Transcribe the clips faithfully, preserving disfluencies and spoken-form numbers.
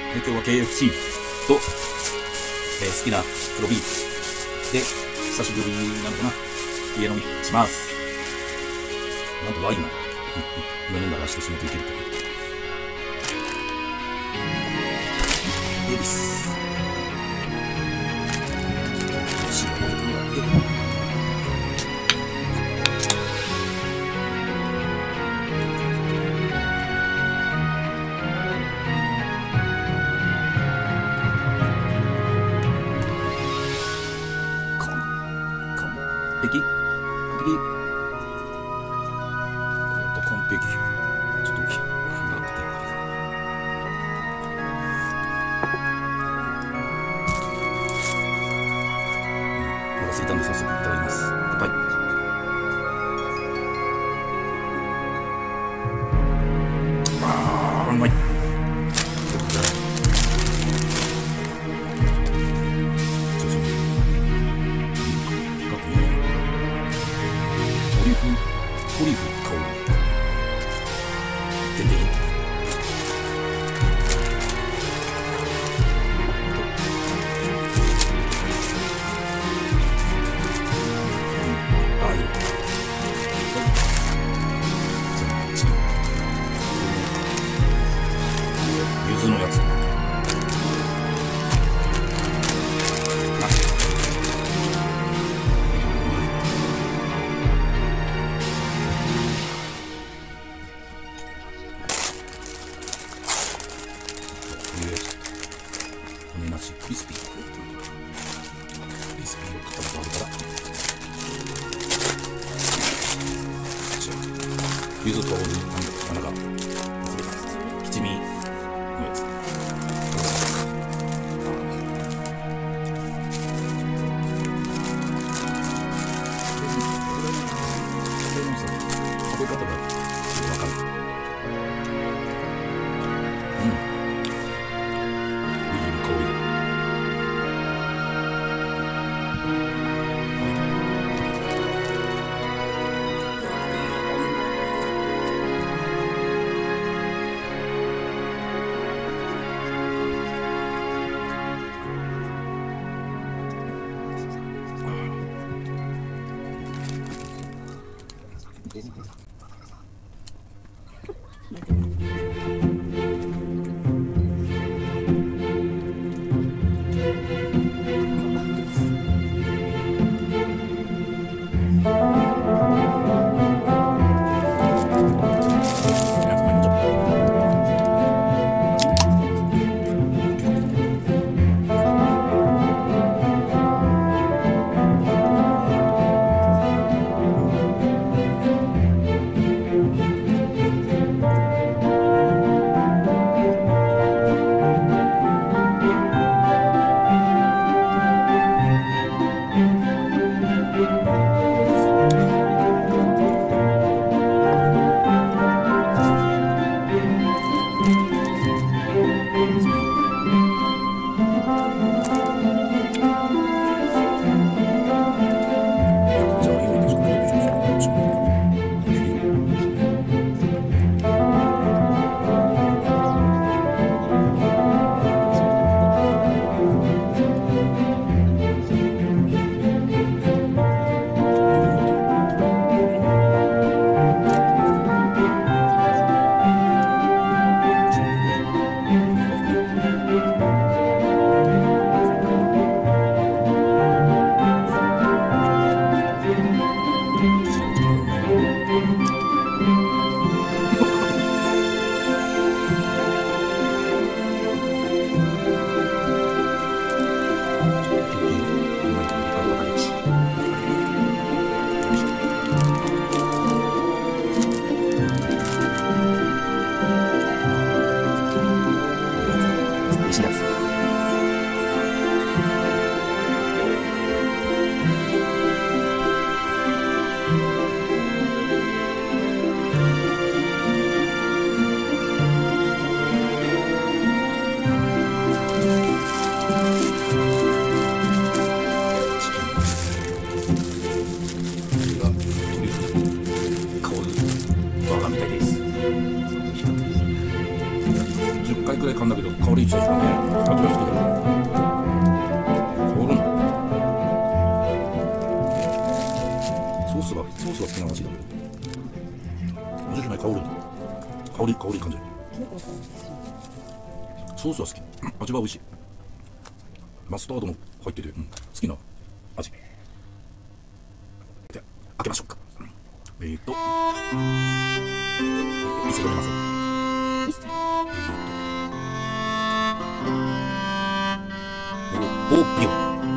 で、今日は ケーエフシー と、えー、好きな黒ビールで、久しぶりなのかな、家飲みします。なんとワインまで飲んだらしてしまっていけると。エビス。塩を入れてもらって。完璧完璧。これやっと完璧。ちょっと暗くてお腹すいたんで早速いただきます。乾杯。あーうまい。トリュフの香り全然いい。ああいい。柚子のやつ。骨なしクリスピークリスピーを買ったことあるから、柚子となんだなんか七味のやつ。食べ方が分かる。うんくらい噛んだけど香り一緒ですかね。味が好きだ。香るの。ソースがソースが好きな味だけど。味しない香る。香り香り感じる。ソースは好き。味は美味しい。マスタードも入ってて、うん、好きな味。で開けましょうか。えーと見せ読めません。ボーピオ。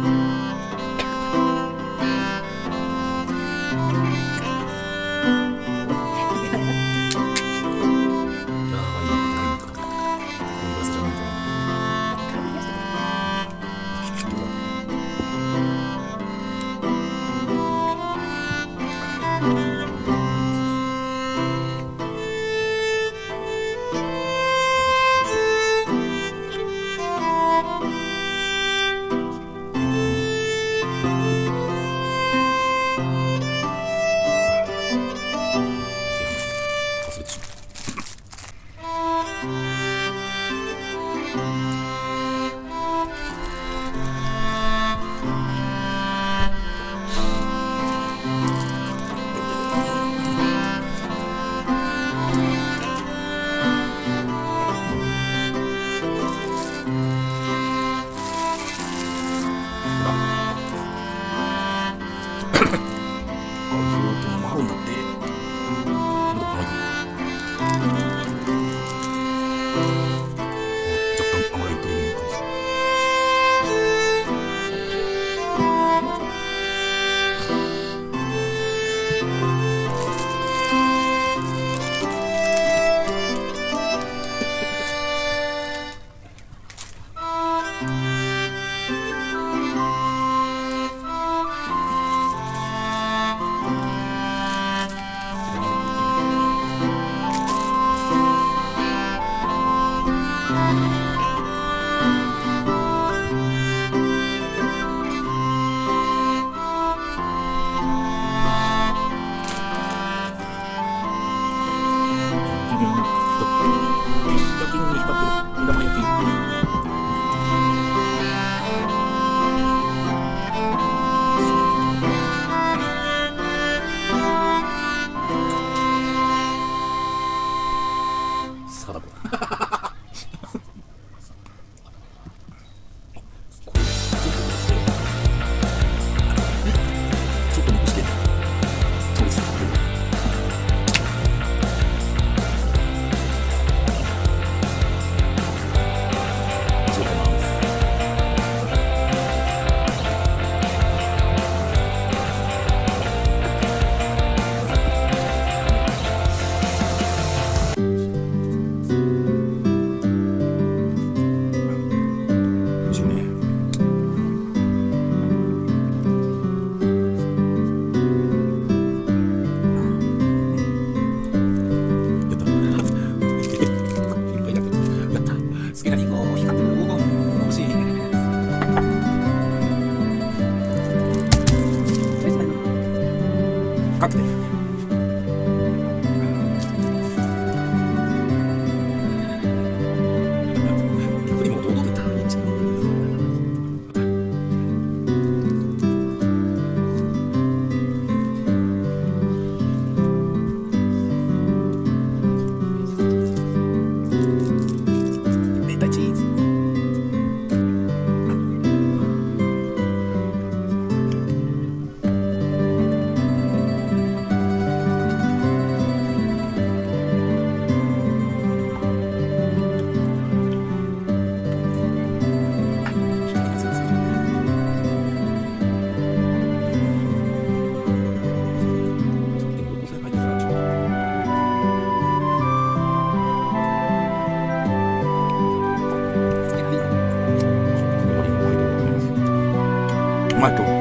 かけて逆にもう堂々といったらいいんじゃん。ベータチーズうまいと